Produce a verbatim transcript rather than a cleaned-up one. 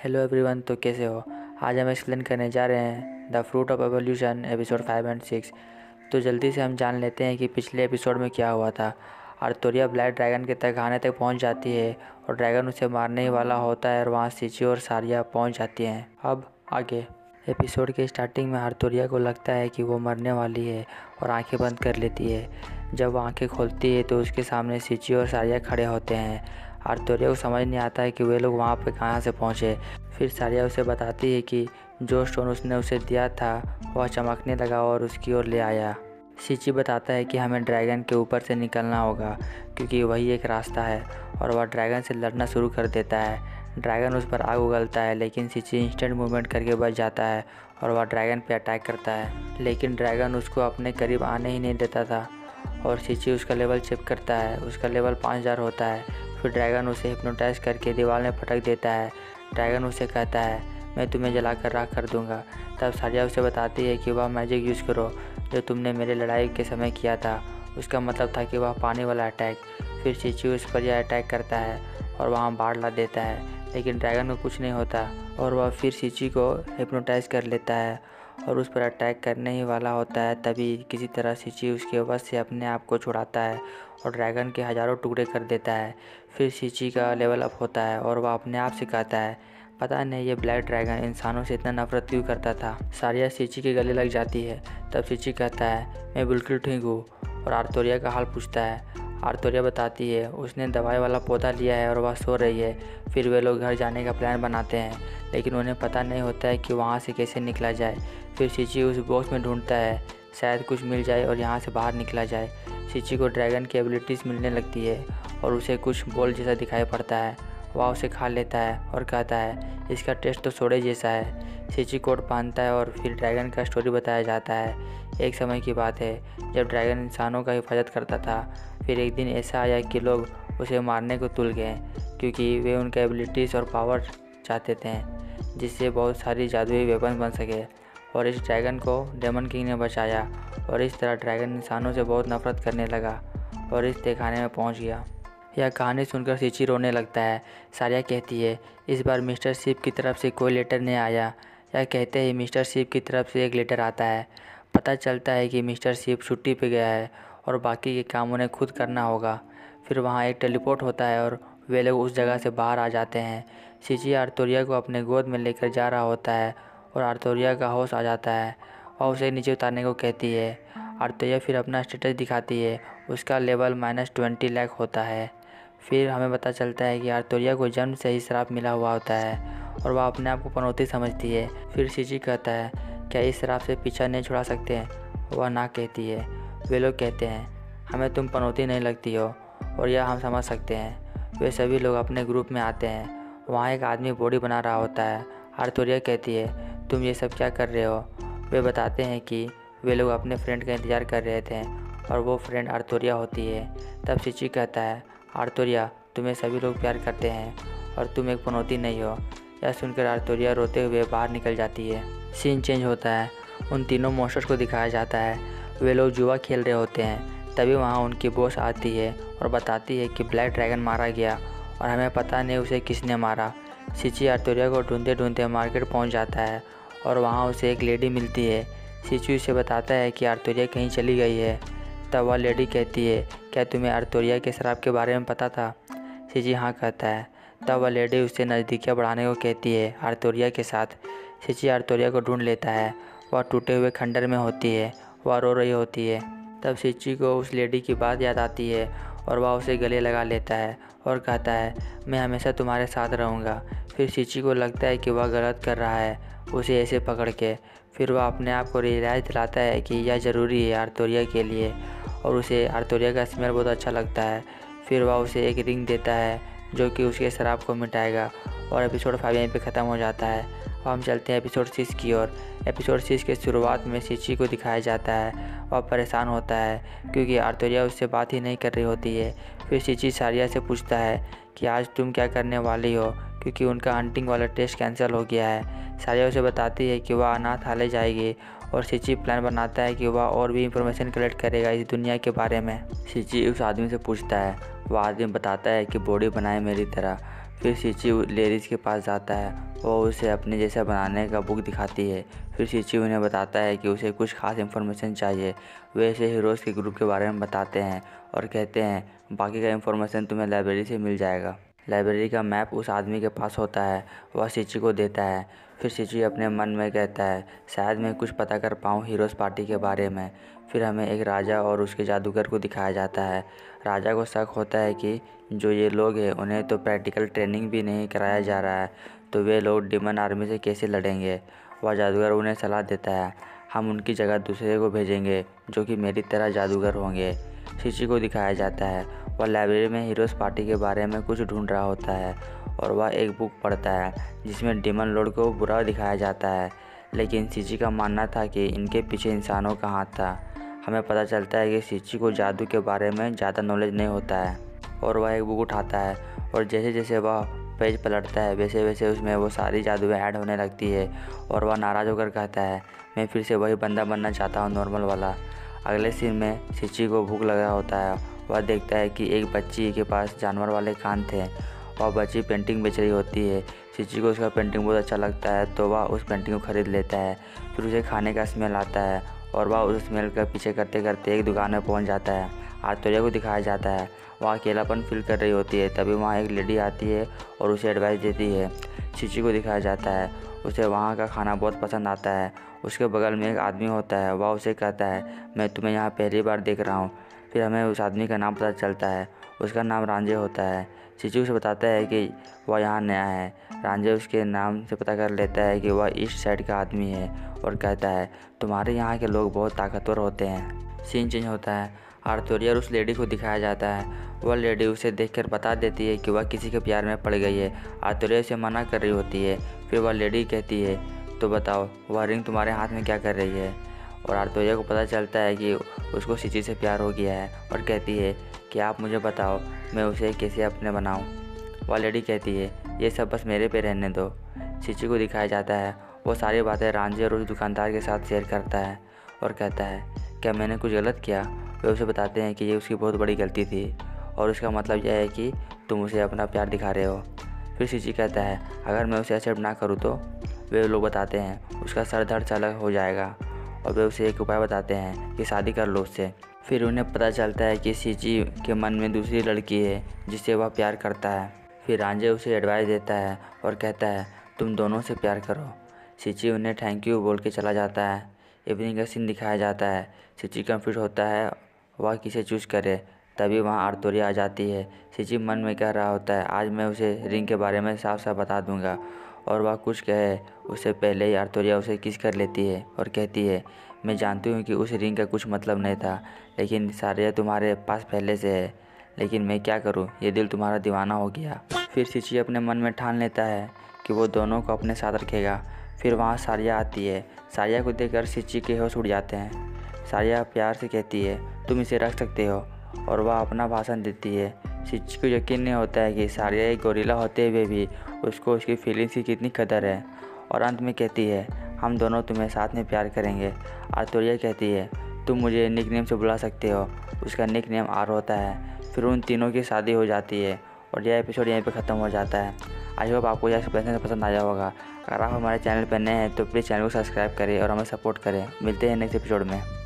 Hello everyone, तो कैसे हो। आज हम एक्सप्लेन करने जा रहे हैं the fruit of evolution episode five and six. तो जल्दी से हम जान लेते हैं कि पिछले एपिसोड में क्या हुआ था। आर्थोरिया ब्लैक ड्रैगन के तक खाने तक पहुंच जाती है और ड्रैगन उसे मारने ही वाला होता है और वहां सिची और सारिया पहुंच जाती हैं। अब आगे एपिसोड के स्टार्टिंग में आर्थोरिया को लगता है कि वो मरने वाली है और आंखें बंद कर लेती है। जब वो आंखें खोलती है तो उसके सामने सिची और सारिया खड़े होते हैं। आर्थोरिया को समझ नहीं आता है कि वे लोग वहाँ पे कहाँ से पहुँचे। फिर सारिया उसे बताती है कि जो स्टोन उसने उसे दिया था वह चमकने लगा और उसकी ओर ले आया। सिची बताता है कि हमें ड्रैगन के ऊपर से निकलना होगा क्योंकि वही एक रास्ता है, और वह ड्रैगन से लड़ना शुरू कर देता है। ड्रैगन उस पर आग उगलता है लेकिन सिची इंस्टेंट मूवमेंट करके बच जाता है और वह ड्रैगन पे अटैक करता है, लेकिन ड्रैगन उसको अपने करीब आने ही नहीं देता था और सिची उसका लेवल चेक करता है। उसका लेवल पाँच हज़ार होता है। फिर ड्रैगन उसे हिप्नोटाइज करके दीवार में पटक देता है। ड्रैगन उसे कहता है, मैं तुम्हें जला कर राख कर दूंगा। तब सारिया उसे बताती है कि वह मैजिक यूज़ करो जो तुमने मेरे लड़ाई के समय किया था। उसका मतलब था कि वह पानी वाला अटैक। फिर सिची उस पर यह अटैक करता है और वहाँ बाढ़ ला देता है, लेकिन ड्रैगन को कुछ नहीं होता और वह फिर सिची को हिप्नोटाइज कर लेता है और उस पर अटैक करने ही वाला होता है। तभी किसी तरह सिची उसके वश से अपने आप को छुड़ाता है और ड्रैगन के हज़ारों टुकड़े कर देता है। फिर सिची का लेवल अप होता है और वह अपने आप से कहता है, पता नहीं ये ब्लैक ड्रैगन इंसानों से इतना नफरत क्यों करता था। सारिया सिची के गले लग जाती है। तब सिची कहता है, मैं बिल्कुल ठीक हूँ, और आर्थोरिया का हाल पूछता है। आर्थोरिया बताती है उसने दवाई वाला पौधा लिया है और वह सो रही है। फिर वे लोग घर जाने का प्लान बनाते हैं लेकिन उन्हें पता नहीं होता है कि वहाँ से कैसे निकला जाए। फिर सिची उस बॉक्स में ढूंढता है, शायद कुछ मिल जाए और यहाँ से बाहर निकला जाए। सिची को ड्रैगन की एबिलिटीज़ मिलने लगती है और उसे कुछ बॉल जैसा दिखाई पड़ता है। वह उसे खा लेता है और कहता है, इसका टेस्ट तो सोडे जैसा है। सिची कोट पहनता है और फिर ड्रैगन का स्टोरी बताया जाता है। एक समय की बात है जब ड्रैगन इंसानों का हिफाजत करता था। फिर एक दिन ऐसा आया कि लोग उसे मारने को तुल गए क्योंकि वे उनके एबिलिटीज़ और पावर चाहते थे जिससे बहुत सारी जादुई वेपन बन सके, और इस ड्रैगन को डेमन किंग ने बचाया और इस तरह ड्रैगन इंसानों से बहुत नफरत करने लगा और इस तहखाने में पहुंच गया। यह कहानी सुनकर सिची रोने लगता है। सारिया कहती है, इस बार मिस्टर शिप की तरफ से कोई लेटर नहीं आया। यह कहते ही मिस्टर शिप की तरफ से एक लेटर आता है। पता चलता है कि मिस्टर शिप छुट्टी पे गया है और बाकी के काम उन्हें खुद करना होगा। फिर वहाँ एक टेलीपोर्ट होता है और वे लोग उस जगह से बाहर आ जाते हैं। सिची आर्थोरिया को अपने गोद में लेकर जा रहा होता है और आर्थोरिया का होश आ जाता है और उसे नीचे उतारने को कहती है। आर्थोरिया फिर अपना स्टेटस दिखाती है। उसका लेवल माइनस ट्वेंटी लाख होता है। फिर हमें पता चलता है कि आर्थोरिया को जन्म से ही श्राप मिला हुआ होता है और वह अपने आप को पनौती समझती है। फिर सिची कहता है, क्या इस श्राप से पीछा नहीं छुड़ा सकते हैं। वह ना कहती है। वे लोग कहते हैं, हमें तुम पनौती नहीं लगती हो और यह हम समझ सकते हैं। वे सभी लोग अपने ग्रुप में आते हैं। वहाँ एक आदमी बॉडी बना रहा होता है। आर्थोरिया कहती है, तुम ये सब क्या कर रहे हो। वे बताते हैं कि वे लोग अपने फ्रेंड का इंतज़ार कर रहे थे और वो फ्रेंड आर्थोरिया होती है। तब सिची कहता है, आर्थोरिया, तुम्हें सभी लोग प्यार करते हैं और तुम एक पनौती नहीं हो। यह सुनकर आर्थोरिया रोते हुए बाहर निकल जाती है। सीन चेंज होता है। उन तीनों मॉन्स्टर्स को दिखाया जाता है। वे लोग जुआ खेल रहे होते हैं। तभी वहाँ उनकी बॉस आती है और बताती है कि ब्लैक ड्रैगन मारा गया और हमें पता नहीं उसे किसने मारा। सिची आर्थोरिया को ढूंढते ढूंढते मार्केट पहुँच जाता है और वहाँ उसे एक लेडी मिलती है। सिची उसे बताता है कि आर्थोरिया कहीं चली गई है। तब वह लेडी कहती है, क्या तुम्हें आर्थोरिया के श्राप के बारे में पता था। सिची हाँ कहता है। तब वह लेडी उससे नज़दीकियाँ बढ़ाने को कहती है आर्थोरिया के साथ। सिची आर्थोरिया को ढूंढ लेता है। वह टूटे हुए खंडर में होती है। वह रो रही होती है। तब सिची को उस लेडी की बात याद आती है और वह उसे गले लगा लेता है और कहता है, मैं हमेशा तुम्हारे साथ रहूँगा। फिर सिची को लगता है कि वह गलत कर रहा है उसे ऐसे पकड़ के। फिर वह अपने आप को रियलाइज़ दिलाता है कि यह ज़रूरी है आर्थोरिया के लिए और उसे आर्थोरिया का स्मेल बहुत अच्छा लगता है। फिर वह उसे एक रिंग देता है जो कि उसके श्राप को मिटाएगा और एपिसोड फाइव यहीं पे ख़त्म हो जाता है। अब हम चलते हैं एपिसोड सिक्स की ओर। एपिसोड सिक्स के शुरुआत में सिची को दिखाया जाता है। वह परेशान होता है क्योंकि आर्थोरिया उससे बात ही नहीं कर रही होती है। फिर सिची सारिया से पूछता है कि आज तुम क्या करने वाली हो क्योंकि उनका हंटिंग वाला टेस्ट कैंसिल हो गया है। सारिया उसे बताती है कि वह अनाथालय जाएगी और सिची प्लान बनाता है कि वह और भी इंफॉर्मेशन कलेक्ट करेगा इस दुनिया के बारे में। सिची उस आदमी से पूछता है। वह आदमी बताता है कि बॉडी बनाए मेरी तरह। फिर सिची लेडीज़ के पास जाता है, वो उसे अपने जैसा बनाने का बुक दिखाती है। फिर सिची उन्हें बताता है कि उसे कुछ खास इन्फॉर्मेशन चाहिए। वे इसे हीरोज़ के ग्रुप के बारे में बताते हैं और कहते हैं बाकी का इन्फॉर्मेशन तुम्हें लाइब्रेरी से मिल जाएगा। लाइब्रेरी का मैप उस आदमी के पास होता है, वह सिची को देता है। फिर सिची अपने मन में कहता है शायद मैं कुछ पता कर पाऊँ हीरोज़ पार्टी के बारे में। फिर हमें एक राजा और उसके जादूगर को दिखाया जाता है। राजा को शक होता है कि जो ये लोग हैं उन्हें तो प्रैक्टिकल ट्रेनिंग भी नहीं कराया जा रहा है, तो वे लोग डिमन आर्मी से कैसे लड़ेंगे। वह जादूगर उन्हें सलाह देता है हम उनकी जगह दूसरे को भेजेंगे जो कि मेरी तरह जादूगर होंगे। सिची को दिखाया जाता है वह लाइब्रेरी में हीरोज़ पार्टी के बारे में कुछ ढूंढ रहा होता है और वह एक बुक पढ़ता है जिसमें डिमन लॉर्ड को बुरा दिखाया जाता है, लेकिन सिची का मानना था कि इनके पीछे इंसानों का हाथ था। हमें पता चलता है कि सिची को जादू के बारे में ज़्यादा नॉलेज नहीं होता है और वह एक बुक उठाता है और जैसे जैसे वह पेज पलटता है वैसे वैसे उसमें वो सारी जादुएं ऐड होने लगती है और वह नाराज़ होकर कहता है मैं फिर से वही बंदा बनना चाहता हूँ, नॉर्मल वाला। अगले सीन में सिची को भूख लगा होता है। वह देखता है कि एक बच्ची के पास जानवर वाले कान थे। वह बच्ची पेंटिंग बेच रही होती है। सिची को उसका पेंटिंग बहुत अच्छा लगता है तो वह उस पेंटिंग को ख़रीद लेता है। फिर उसे खाने का स्मेल आता है और वह उस स्मेल का पीछे करते करते एक दुकान में पहुंच जाता है। आर्तुरिया को दिखाया जाता है वह अकेलापन फील कर रही होती है, तभी वहाँ एक लेडी आती है और उसे एडवाइस देती है। सिची को दिखाया जाता है उसे वहाँ का खाना बहुत पसंद आता है। उसके बगल में एक आदमी होता है, वह उसे कहता है मैं तुम्हें यहाँ पहली बार देख रहा हूँ। फिर हमें उस आदमी का नाम पता चलता है, उसका नाम रांझे होता है। सिची उसे बताता है कि वह यहाँ नया है। रांझे उसके नाम से पता कर लेता है कि वह ईस्ट साइड का आदमी है और कहता है तुम्हारे यहाँ के लोग बहुत ताकतवर होते हैं। सीन चेंज होता है, आर्तुरिया और उस लेडी को दिखाया जाता है। वह लेडी उसे देखकर बता देती है कि वह किसी के प्यार में पड़ गई है। आर्तुरिया उसे मना कर रही होती है। फिर वह लेडी कहती है तो बताओ वह रिंग तुम्हारे हाथ में क्या कर रही है। और आर्तुरिया को पता चलता है कि उसको सिची से प्यार हो गया है और कहती है कि आप मुझे बताओ मैं उसे कैसे अपने बनाऊं। वह लेडी कहती है ये सब बस मेरे पे रहने दो। सिची को दिखाया जाता है वो सारी बातें रांझे और उस दुकानदार के साथ शेयर करता है और कहता है क्या मैंने कुछ गलत किया। वे उसे बताते हैं कि ये उसकी बहुत बड़ी गलती थी और उसका मतलब यह है कि तुम उसे अपना प्यार दिखा रहे हो। फिर सिची कहता है अगर मैं उसे एक्सेप्ट ना करूँ तो। वे लोग बताते हैं उसका सर धड़ चालक हो जाएगा और वे उसे एक उपाय बताते हैं कि शादी कर लो उससे। फिर उन्हें पता चलता है कि सिची के मन में दूसरी लड़की है जिससे वह प्यार करता है। फिर रांझे उसे एडवाइस देता है और कहता है तुम दोनों से प्यार करो। सिची उन्हें थैंक यू बोल के चला जाता है। इवनिंग का सीन दिखाया जाता है। सिची कंफ्यूज होता है वह किसे चूज करे, तभी वहाँ आर्तुरिया आ जाती है। सिची मन में कह रहा होता है आज मैं उसे रिंग के बारे में साफ साफ बता दूंगा और वह कुछ कहे उससे पहले ही आर्तुरिया उसे किस कर लेती है और कहती है मैं जानती हूँ कि उस रिंग का कुछ मतलब नहीं था, लेकिन सारे तुम्हारे पास पहले से है, लेकिन मैं क्या करूँ ये दिल तुम्हारा दीवाना हो गया। फिर सिची अपने मन में ठान लेता है कि वो दोनों को अपने साथ रखेगा। फिर वहाँ सारिया आती है। सारिया को देखकर सिची के होश उड़ जाते हैं। सारिया प्यार से कहती है तुम इसे रख सकते हो और वह अपना भाषण देती है। सिची को यकीन नहीं होता है कि सारिया एक गोरिल्ला होते हुए भी उसको उसकी फीलिंग्स की कितनी कदर है और अंत में कहती है हम दोनों तुम्हें साथ में प्यार करेंगे। आर्तुरिया कहती है तुम मुझे निक नेम से बुला सकते हो। उसका निक नेम आर होता है। फिर उन तीनों की शादी हो जाती है और यह एपिसोड यहीं पे ख़त्म हो जाता है। आई होप आपको यह एक्सप्लेनेशन पसंद आया होगा। अगर आप हमारे चैनल पर नए हैं तो प्लीज़ चैनल को सब्सक्राइब करें और हमें सपोर्ट करें। मिलते हैं नेक्स्ट एपिसोड में।